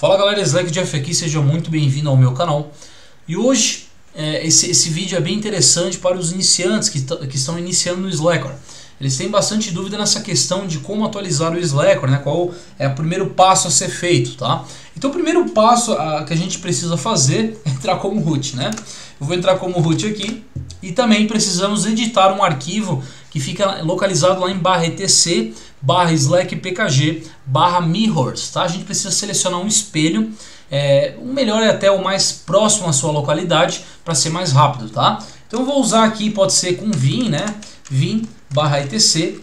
Fala galera, Slack Jeff aqui, seja muito bem-vindo ao meu canal. E hoje esse vídeo é bem interessante para os iniciantes que estão iniciando no Slackware. Eles têm bastante dúvida nessa questão de como atualizar o Slackware, né? Qual é o primeiro passo a ser feito, tá? Então o primeiro passo que a gente precisa fazer é entrar como root, né? Eu vou entrar como root aqui e também precisamos editar um arquivo que fica localizado lá em /etc /slackpkg /mirrors, tá? A gente precisa selecionar um espelho, o melhor é até o mais próximo à sua localidade para ser mais rápido, tá? Então eu vou usar aqui, pode ser com vim, né? Vim /etc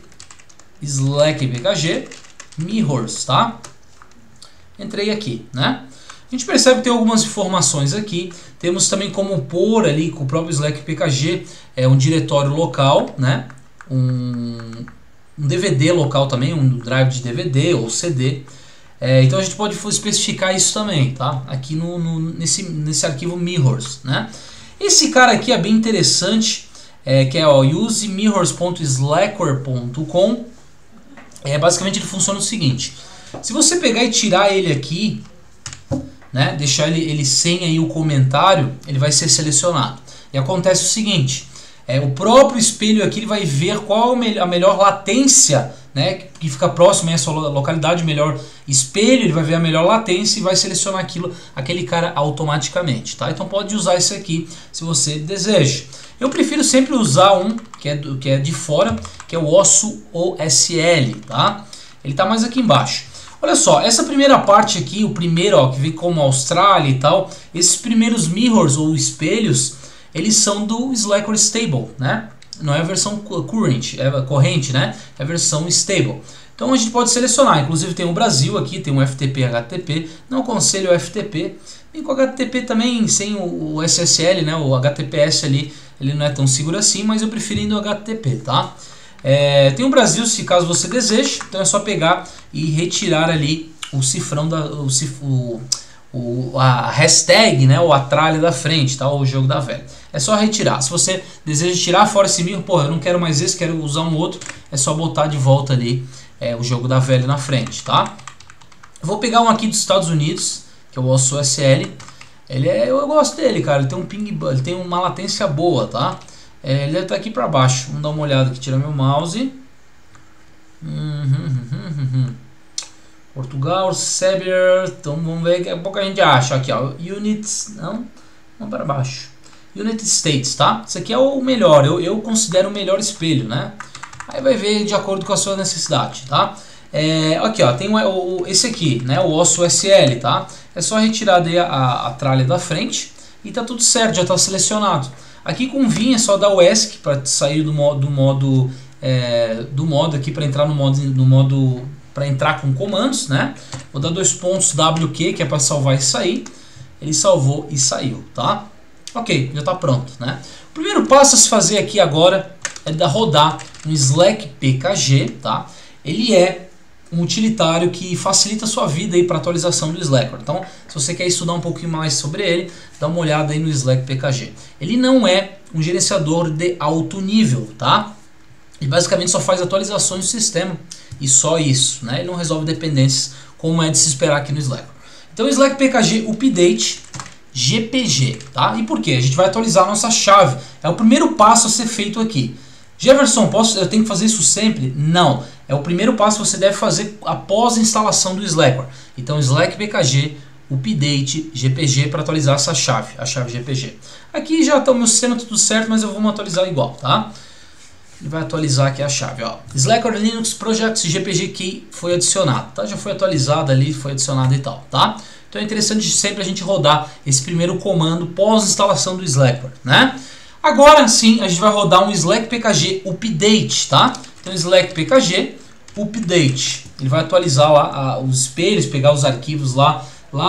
slackpkg mirrors, tá? Entrei aqui, né? A gente percebe que tem algumas informações aqui. Temos também como pôr ali com o próprio slackpkg um diretório local, né? Um DVD local também, um drive de DVD ou CD. Então a gente pode especificar isso também, tá? Aqui nesse arquivo mirrors, né? Esse cara aqui é bem interessante, que é usemirrors.slackware.com. Basicamente ele funciona o seguinte: se você pegar e tirar ele aqui, né, deixar ele sem aí o comentário, ele vai ser selecionado. E acontece o seguinte: o próprio espelho aqui ele vai ver qual a melhor latência, né, que fica próximo à sua localidade, melhor espelho, ele vai ver a melhor latência e vai selecionar aquele cara automaticamente, tá? Então pode usar esse aqui se você deseja. Eu prefiro sempre usar um que é de fora, que é o Osso OSL, tá? Ele tá mais aqui embaixo. Olha só, essa primeira parte aqui, o primeiro, ó, que vem como Austrália e tal, esses primeiros mirrors ou espelhos, eles são do Slackware Stable, né? Não é a versão corrente, né? É a versão stable. Então a gente pode selecionar, inclusive tem o Brasil aqui, tem o FTP, HTTP, não aconselho o FTP, nem com o HTTP também, sem o SSL, né? O HTTPS ali, ele não é tão seguro assim, mas eu prefiro ainda o HTTP, tá? Tem o Brasil, se caso você deseje, então é só pegar e retirar ali o cifrão, a hashtag, né, ou a tralha da frente, tá? O jogo da velha. É só retirar. Se você deseja tirar fora esse mirror, porra, eu não quero mais esse, quero usar um outro, é só botar de volta ali o jogo da velha na frente, tá? Eu vou pegar um aqui dos Estados Unidos, que é o Osso SL. Eu gosto dele, cara. Ele tem um ping, ele tem uma latência boa, tá? Ele deve estar aqui para baixo. Vamos dar uma olhada aqui, tirar meu mouse. Portugal, Serbia. Então vamos ver, daqui a pouco a gente acha aqui, ó. Units, não para baixo. United States, tá? Isso aqui é o melhor. Eu considero o melhor espelho, né? Aí vai ver de acordo com a sua necessidade, tá? Aqui, ó, tem esse aqui, né? O Osso SL, tá? É só retirar daí a tralha da frente e tá tudo certo, já tá selecionado. Aqui com vim é só dar o ESC para sair do modo aqui para entrar no modo para entrar com comandos, né? Vou dar 2 pontos WQ, que é para salvar e sair. Ele salvou e saiu, tá? Ok, já está pronto, né? O primeiro passo a se fazer aqui agora é rodar um slackpkg, tá? Ele é um utilitário que facilita a sua vida aí para atualização do Slackware. Então, se você quer estudar um pouquinho mais sobre ele, dá uma olhada aí no slackpkg. Ele não é um gerenciador de alto nível, tá? Ele basicamente só faz atualizações do sistema e só isso, né? Ele não resolve dependências como é de se esperar aqui no Slackware. Então, o slackpkg update GPG, tá? E por quê? A gente vai atualizar a nossa chave. É o primeiro passo a ser feito aqui. Jefferson, eu tenho que fazer isso sempre? Não. É o primeiro passo que você deve fazer após a instalação do Slackware. Então, slackpkg update GPG para atualizar essa chave, a chave GPG. Aqui já está o meu sistema tudo certo, mas eu vou atualizar igual, tá? Ele vai atualizar aqui a chave, ó. Slackware Linux Projects GPG Key foi adicionado, tá? Já foi atualizado ali, foi adicionado e tal, tá? Então é interessante sempre a gente rodar esse primeiro comando pós-instalação do Slackware, né? Agora sim a gente vai rodar um slackpkg update, tá? Então slackpkg update. Ele vai atualizar lá os espelhos, pegar os arquivos lá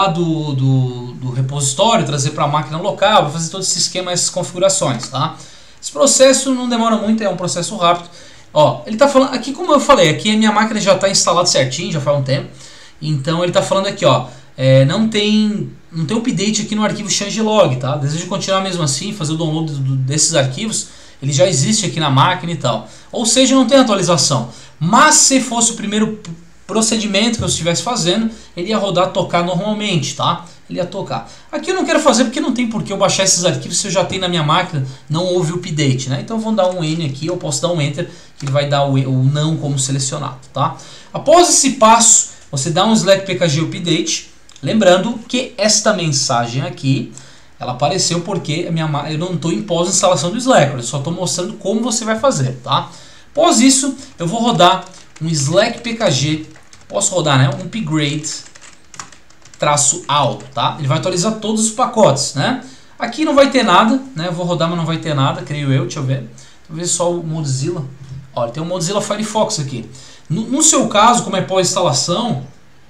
do repositório, trazer para a máquina local, vai fazer todo esse esquema, essas configurações, tá? Esse processo não demora muito, é um processo rápido. Ó, ele está falando aqui, como eu falei, aqui a minha máquina já está instalada certinho, já faz um tempo. Então ele está falando aqui, ó, não tem update aqui no arquivo changelog, tá? Desejo continuar mesmo assim, fazer o download desses arquivos, ele já existe aqui na máquina e tal. Ou seja, não tem atualização. Mas se fosse o primeiro procedimento que eu estivesse fazendo, ele ia rodar, tocar normalmente, tá? Ele ia tocar. Aqui eu não quero fazer porque não tem por que eu baixar esses arquivos se eu já tenho na minha máquina, não houve update, né? Então vamos dar um N aqui, eu posso dar um Enter, que ele vai dar o não como selecionado, tá? Após esse passo, você dá um Slack PKG Update, lembrando que esta mensagem aqui, ela apareceu porque eu não estou em pós-instalação do Slack, eu só estou mostrando como você vai fazer, tá? Após isso, eu vou rodar um Slack PKG, posso rodar, né? Um upgrade -alto, tá? Ele vai atualizar todos os pacotes, né? Aqui não vai ter nada, né? Eu vou rodar, mas não vai ter nada, creio eu. Deixa eu ver. Talvez só o Mozilla. Olha, tem o Mozilla Firefox aqui. No seu caso, como é pós-instalação,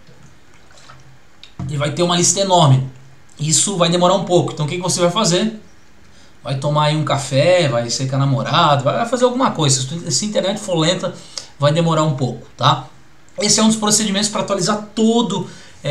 ele vai ter uma lista enorme. Isso vai demorar um pouco. Então o que você vai fazer? Vai tomar aí um café, vai ser com a namorada, vai fazer alguma coisa. Se a internet for lenta, vai demorar um pouco, tá? Esse é um dos procedimentos para atualizar todo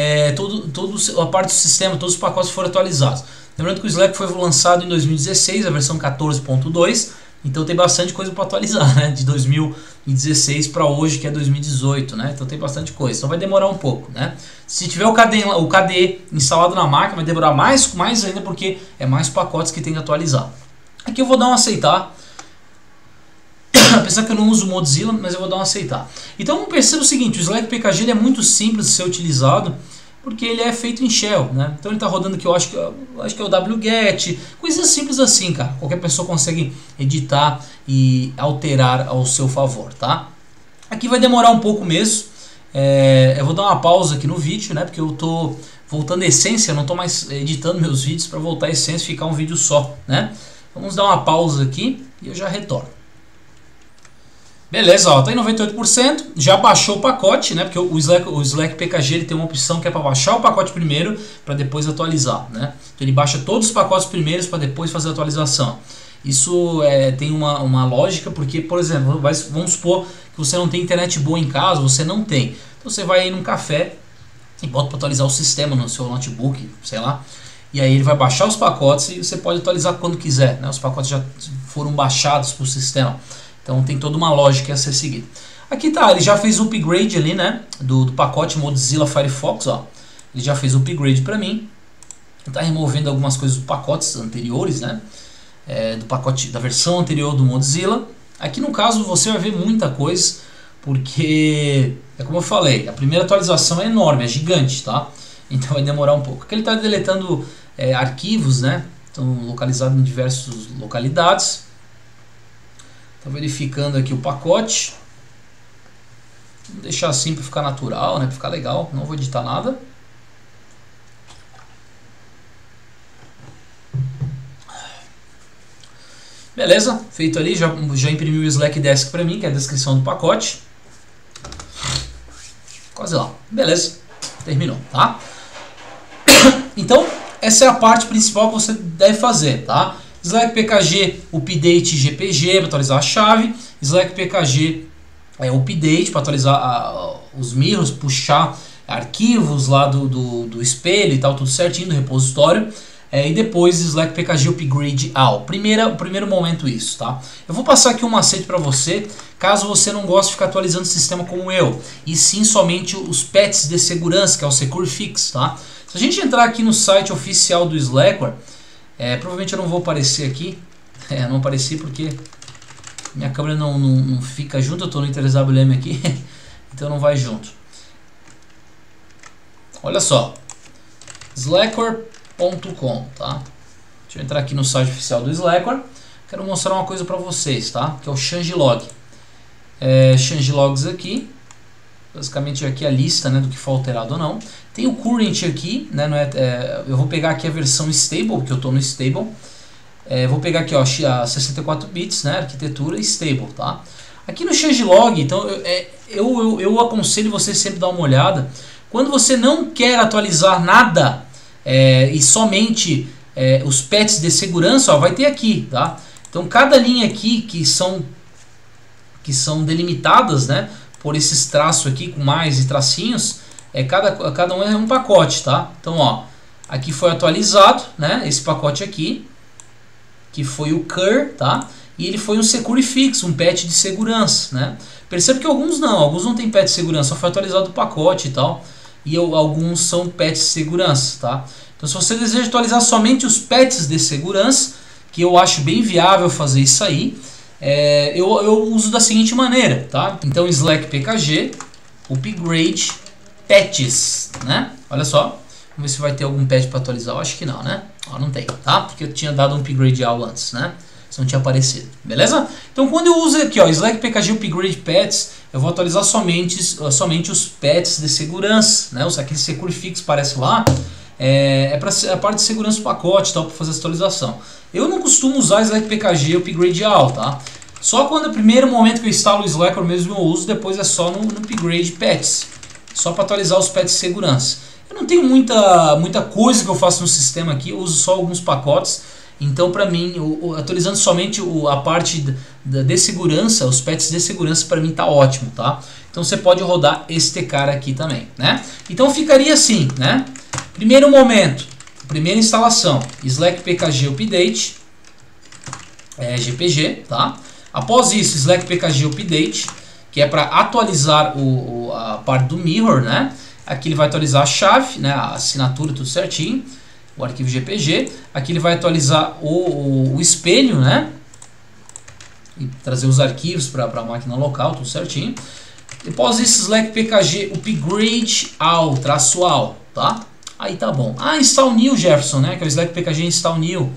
a parte do sistema, todos os pacotes foram atualizados. Lembrando que o Slack foi lançado em 2016, a versão 14.2, então tem bastante coisa para atualizar, né? De 2016 para hoje, que é 2018, né? Então tem bastante coisa, então vai demorar um pouco, né? Se tiver o KDE instalado na máquina, vai demorar mais ainda, porque é mais pacotes que tem que atualizar. Aqui eu vou dar um aceitar. Apesar que eu não uso o Mozilla, mas eu vou dar um aceitar. Então perceba o seguinte, o Slack PKG ele é muito simples de ser utilizado, porque ele é feito em Shell, né? Então ele está rodando aqui, eu acho que é o wget, coisas simples assim, cara. Qualquer pessoa consegue editar e alterar ao seu favor, tá? Aqui vai demorar um pouco mesmo. Eu vou dar uma pausa aqui no vídeo, né? Porque eu tô voltando a essência, eu não estou mais editando meus vídeos para voltar a essência e ficar um vídeo só, né? Vamos dar uma pausa aqui e eu já retorno. Beleza, ó, tá em 98%, já baixou o pacote, né? Porque o Slack PKG ele tem uma opção que é para baixar o pacote primeiro, para depois atualizar, né? Então ele baixa todos os pacotes primeiros para depois fazer a atualização. Isso tem uma lógica, porque, por exemplo, vamos supor que você não tem internet boa em casa, você não tem. Então você vai aí num café e bota para atualizar o sistema no seu notebook, sei lá. E aí ele vai baixar os pacotes e você pode atualizar quando quiser, né? Os pacotes já foram baixados para o sistema. Então tem toda uma lógica a ser seguida. Aqui tá, ele já fez o upgrade ali, né? Do pacote Mozilla Firefox, ó. Ele já fez o upgrade para mim. Está removendo algumas coisas dos pacotes anteriores, né? Do pacote da versão anterior do Mozilla. Aqui no caso você vai ver muita coisa, porque é como eu falei, a primeira atualização é enorme, é gigante, tá? Então vai demorar um pouco. Aqui ele está deletando arquivos, né? Estão localizados em diversas localidades. Está verificando aqui o pacote. Vou deixar assim para ficar natural, né? Para ficar legal. Não vou editar nada. Beleza, feito ali. Já imprimiu o Slack Desk para mim, que é a descrição do pacote. Quase lá. Beleza, terminou, tá? Então, essa é a parte principal que você deve fazer, tá? Slack PKG Update GPG para atualizar a chave, Slack PKG Update para atualizar os mirrors, puxar arquivos lá do espelho e tal, tudo certinho, do repositório, e depois Slack PKG Upgrade All. Primeiro momento isso, tá? Eu vou passar aqui um macete para você, caso você não goste de ficar atualizando o sistema como eu, e sim somente os patches de segurança, que é o Secure Fix, tá? Se a gente entrar aqui no site oficial do Slackware, provavelmente eu não vou aparecer aqui, não apareci porque minha câmera não fica junto, eu estou no IntelliWM aqui, então não vai junto. Olha só, slackware.com, tá? Deixa eu entrar aqui no site oficial do Slackware, quero mostrar uma coisa para vocês, tá? Que é o changelog. Changelogs aqui, basicamente aqui a lista, né, do que foi alterado ou não. Tem o current aqui, né, eu vou pegar aqui a versão stable, porque eu estou no stable. Vou pegar aqui, ó, a 64 bits, né, arquitetura stable, tá? Aqui no changelog, então eu aconselho você sempre dar uma olhada. Quando você não quer atualizar nada e somente os patches de segurança, ó, vai ter aqui, tá? Então cada linha aqui que são delimitadas, né, por esses traços aqui com mais e tracinhos, cada um é um pacote, tá? Então, ó, aqui foi atualizado, né, esse pacote aqui, que foi o cur, tá? e ele foi um security fix, um patch de segurança, né? Percebe que alguns não tem patch de segurança, só foi atualizado o pacote e tal, e alguns são patches de segurança, tá? Então se você deseja atualizar somente os patches de segurança, que eu acho bem viável fazer isso aí, eu uso da seguinte maneira, tá? Então Slack PKG, upgrade patches, né? Olha só, vamos ver se vai ter algum patch para atualizar, eu acho que não, né? Não tem, tá? Porque eu tinha dado um upgrade all antes, né? Se não tinha aparecido, beleza? Então quando eu uso aqui, ó, Slack PKG Upgrade Patches, eu vou atualizar somente os patches de segurança, né? Aquele security fix aparece lá, para a parte de segurança do pacote, tal, para fazer essa atualização. Eu não costumo usar Slack PKG Upgrade All, tá? Só quando é o primeiro momento que eu instalo o Slack eu mesmo uso, depois é só no Upgrade Patches, só para atualizar os patches de segurança. Eu não tenho muita coisa que eu faço no sistema aqui, eu uso só alguns pacotes. Então, para mim, atualizando somente a parte de segurança, os patches de segurança, para mim tá ótimo, tá? Então você pode rodar este cara aqui também, né? Então ficaria assim, né? Primeiro momento, primeira instalação, Slack PKG Update, GPG, tá? Após isso, Slack PKG Update, que é para atualizar a parte do mirror, né? Aqui ele vai atualizar a chave, né? A assinatura, tudo certinho. O arquivo GPG, aqui ele vai atualizar o espelho, né? E trazer os arquivos para a máquina local, tudo certinho. Depois esse Slack PKG Upgrade All, -all, tá? Aí tá bom. Install New, Jefferson, né? Que é o Slack PKG Install New.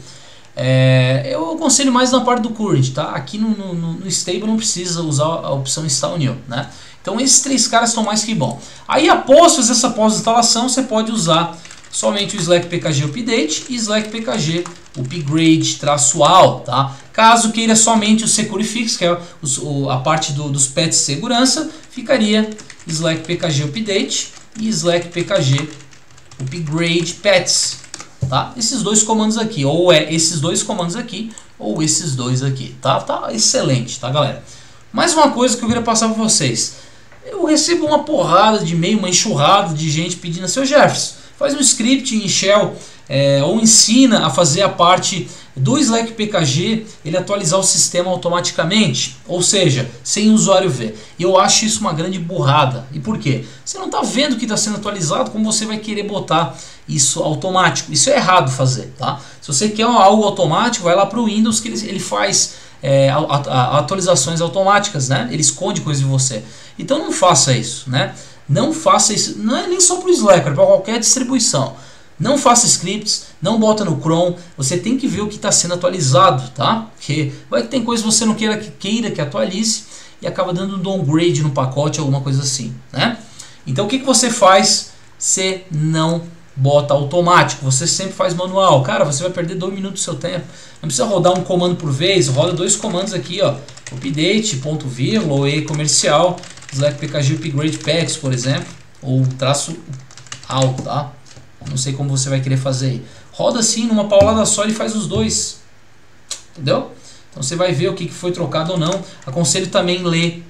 Eu aconselho mais na parte do current, tá? Aqui no stable não precisa usar a opção Install New, né? Então esses três caras estão mais que bom. Aí após fazer essa pós-instalação, você pode usar somente o Slack PKG Update e Slack PKG Upgrade -all, tá? Caso queira somente o Security Fix, que é a parte dos patches de segurança, ficaria Slack PKG Update e Slack PKG Upgrade Patches, tá? Esses dois comandos aqui, ou esses dois comandos aqui, ou esses dois aqui, tá? Tá excelente, tá, galera? Mais uma coisa que eu queria passar para vocês. Eu recebo uma porrada de e-mail, uma enxurrada de gente pedindo assim: "Seu Jefferson, faz um script em Shell ou ensina a fazer a parte do Slack PKG, ele atualizar o sistema automaticamente, ou seja, sem o usuário ver." E eu acho isso uma grande burrada. E por quê? Você não está vendo que está sendo atualizado, como você vai querer botar isso automático? Isso é errado fazer, tá? Se você quer algo automático, vai lá para o Windows que ele faz atualizações automáticas, né? Ele esconde coisas de você. Então não faça isso, né? Não faça isso, não é nem só para o Slack, é para qualquer distribuição. Não faça scripts, não bota no Chrome, você tem que ver o que está sendo atualizado, tá? Porque vai que tem coisa que você não queira que atualize e acaba dando um downgrade no pacote, alguma coisa assim, né? Então o que você faz? Você não bota automático, você sempre faz manual. Cara, você vai perder 2 minutos do seu tempo. Não precisa rodar um comando por vez, roda 2 comandos aqui, ó. Update, ponto vírgula, ou E comercial, Slack PKG Upgrade Patches, por exemplo, ou -all, tá? Não sei como você vai querer fazer aí. Roda assim, numa paulada só, ele faz os dois. Entendeu? Então você vai ver o que foi trocado ou não. Aconselho também ler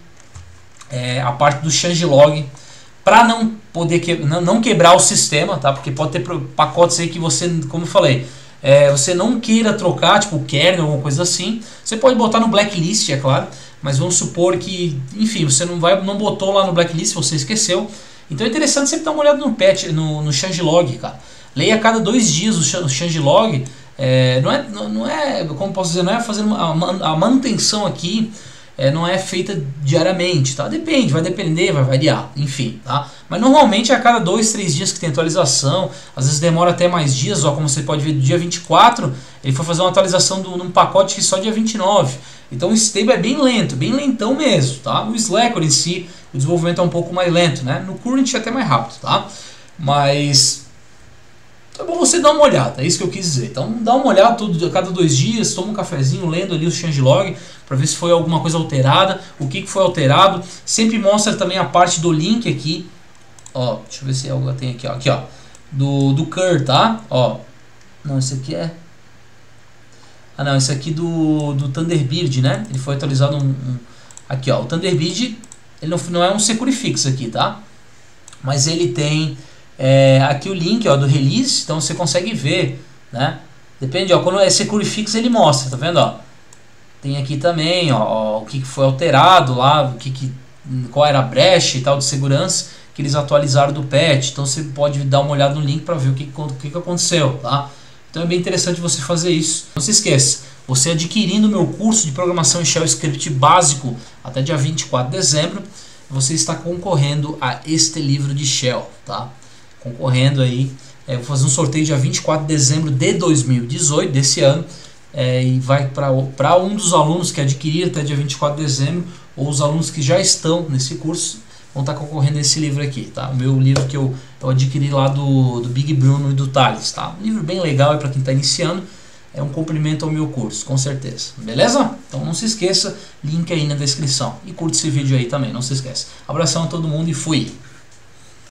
a parte do changelog, para não poder não quebrar o sistema, tá? Porque pode ter pacotes aí que você, como eu falei, você não queira trocar, tipo o kernel ou alguma coisa assim. Você pode botar no blacklist, é claro, mas vamos supor que, enfim, você não botou lá no blacklist, você esqueceu. Então é interessante sempre dar uma olhada no patch, no changelog, cara. Leia a cada 2 dias o changelog. Não é, como posso dizer, não é fazer a manutenção aqui. Não é feita diariamente, tá? Depende, vai depender, vai variar, enfim, tá? Mas normalmente é a cada 2, 3 dias que tem atualização, às vezes demora até mais dias, ó, como você pode ver, do dia 24, ele foi fazer uma atualização num pacote que só dia 29, então o stable é bem lento, bem lentão mesmo, tá? O Slacker em si, o desenvolvimento é um pouco mais lento, né? No Current é até mais rápido, tá? Mas é bom você dar uma olhada, é isso que eu quis dizer. Então dá uma olhada a cada 2 dias, toma um cafezinho lendo ali o changelog para ver se foi alguma coisa alterada, o que foi alterado. Sempre mostra também a parte do link aqui, ó, deixa eu ver se algo tem aqui, ó, do cur, tá? Ó, não, esse aqui é... não, esse aqui do Thunderbird, né? Ele foi atualizado aqui, ó, o Thunderbird, ele não é um security fix aqui, tá? Mas ele tem... aqui o link, ó, do release, então você consegue ver, né? Depende, ó, quando é security fix ele mostra, tá vendo, ó? Tem aqui também, ó, o que foi alterado lá, qual era a brecha e tal de segurança que eles atualizaram do patch. Então você pode dar uma olhada no link para ver o que aconteceu, tá? Então é bem interessante você fazer isso. Não se esqueça, você adquirindo o meu curso de programação em Shell Script básico até dia 24 de dezembro, você está concorrendo a este livro de Shell, tá? Concorrendo aí, vou fazer um sorteio dia 24 de dezembro de 2018, desse ano, e vai para um dos alunos que adquirir até dia 24 de dezembro, ou os alunos que já estão nesse curso, vão estar concorrendo a esse livro aqui, tá? O meu livro que eu adquiri lá do Big Bruno e do Thales, tá? Um livro bem legal para quem está iniciando, é um complemento ao meu curso, com certeza, beleza? Então não se esqueça, link aí na descrição, e curte esse vídeo aí também, não se esqueça. Abração a todo mundo e fui!